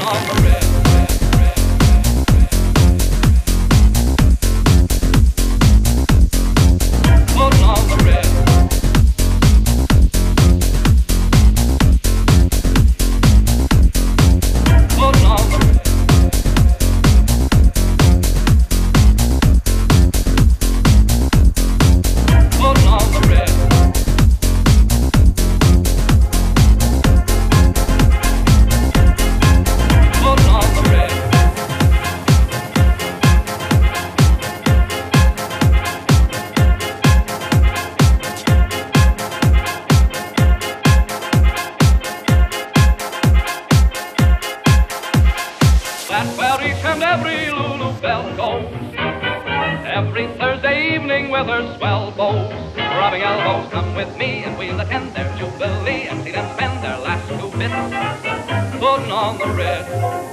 Every Thursday evening with her swell bows, rubbing elbows, come with me and we'll attend their jubilee and see them spend their last 2 bits putting on the red.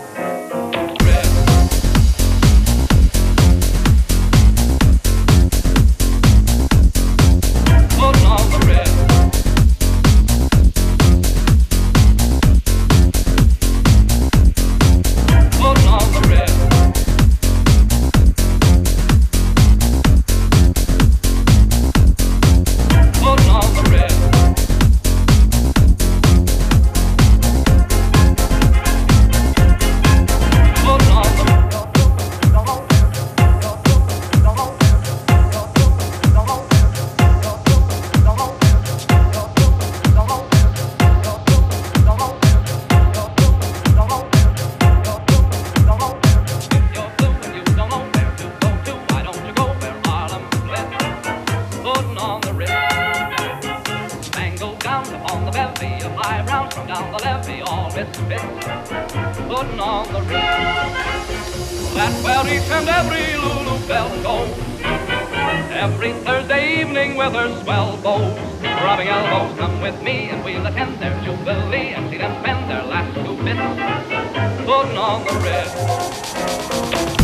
From down the levee, all misfits, putting on the red. That's where each and every Lulu belle goes. Every Thursday evening with her swell bows, rubbing elbows, come with me and we'll attend their jubilee and see them spend their last 2 bits putting on the red.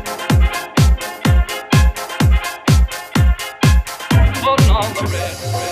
Red.